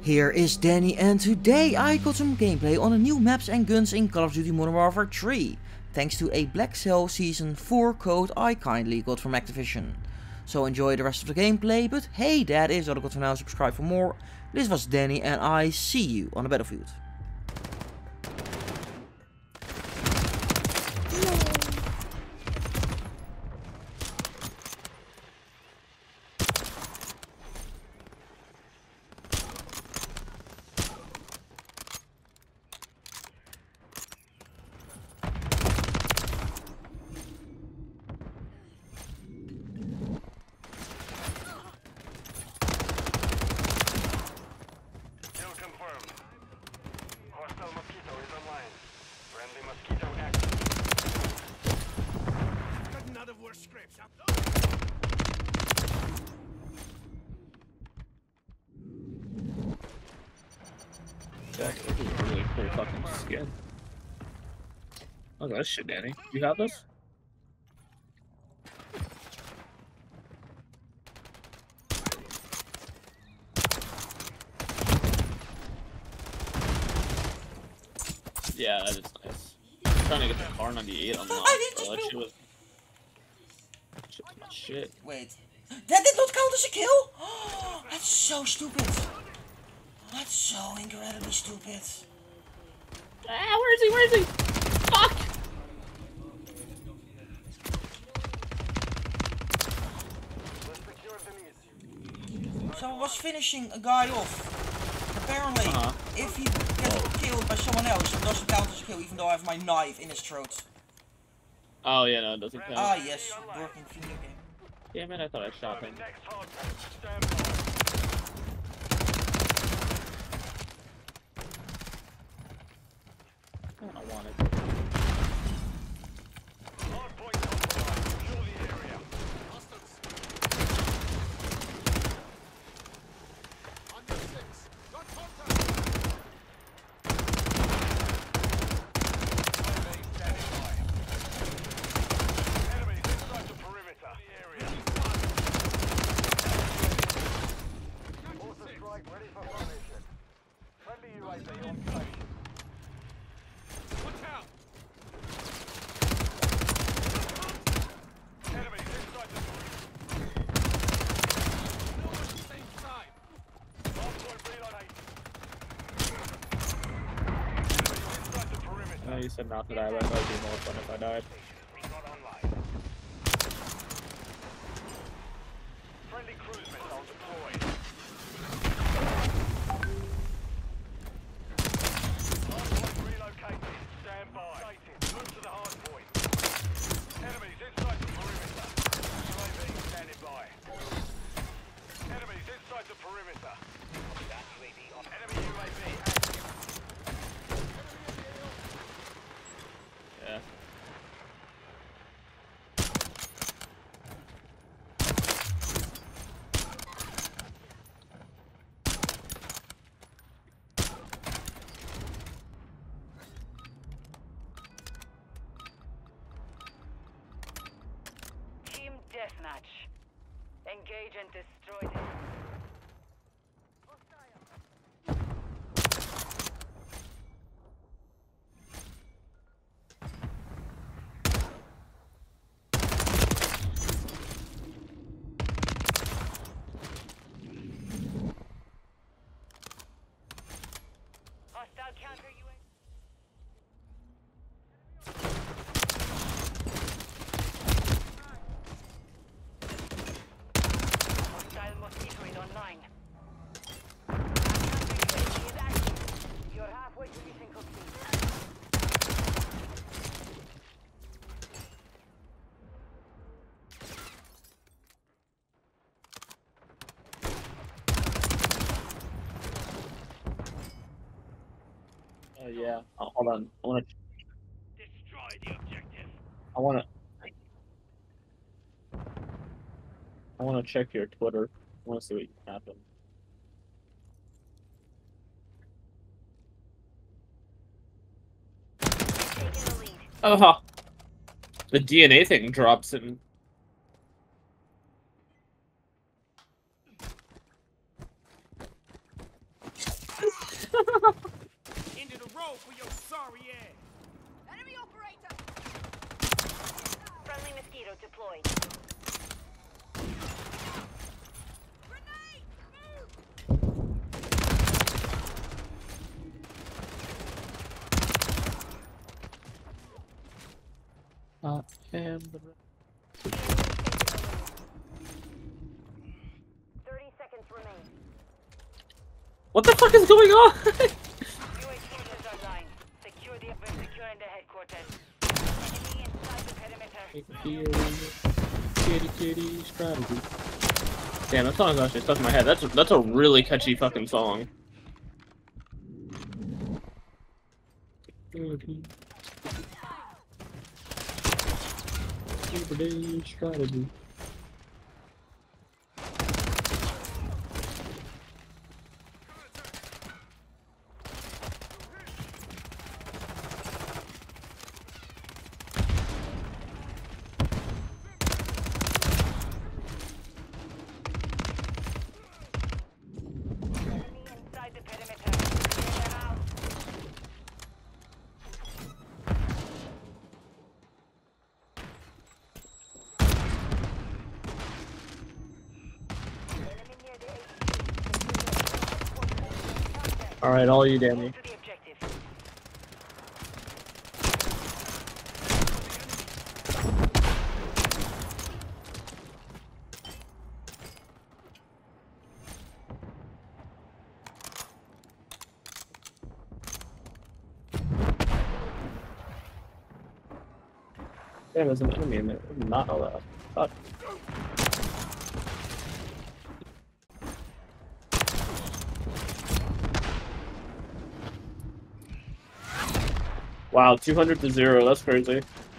Here is Danny, and today I got some gameplay on the new maps and guns in Call of Duty Modern Warfare 3, thanks to a Black Cell Season 4 code I kindly got from Activision. So enjoy the rest of the gameplay, but hey, that is all I got for now. Subscribe for more. This was Danny, and I see you on the battlefield. Jack, this is a really cool fucking skin. Oh, that shit, Danny. You have this? Yeah, that is nice. I'm trying to get the car 98 unlocked, bro. That shit was... Shit was my shit. Wait, that did not count as a kill? That's so stupid. That's so incredibly stupid. Ah, where is he? Where is he? Fuck! So I was finishing a guy off. Apparently, if he gets killed by someone else, it doesn't count as a kill, even though I have my knife in his throat. Oh, yeah, no, it doesn't count. Ah, yes, working video game. Damn it, I thought I shot him. I want it. You said not to die, but I thought it'd be more fun if I died. Friendly cruise missile deployed. Hardpoint relocated. Stand by. Move to the hardpoint. Enemies inside the perimeter. UAV standing by. Enemies inside the perimeter. Enemy UAV active. Yeah. Team deathmatch. Engage and destroy them. Hostile counter UAV. Hostile mosquito is online. Counter UAV is active. You're halfway to mission complete. Yeah. Oh, hold on. Destroy the objective. I wanna check your Twitter. I wanna see what happened. Taking the lead. Oh, the DNA thing drops in. Into the road for your sorry ass. Enemy operator! Friendly mosquito deployed. Grenade! I am the... 30 seconds remain. What the fuck is going on? UAV is online. Secure the securing the headquarters. Enemy inside the perimeter. Kitty strategy. Damn, that song's actually stuck in my head. That's a really catchy fucking song. Strategy. Enemy inside the perimeter. Clear them out. Enemy near the AT. Alright, all you, Danny. To the objective. Damn, there's an enemy in there. I did not know that. Fuck. Wow, 200 to 0. That's crazy.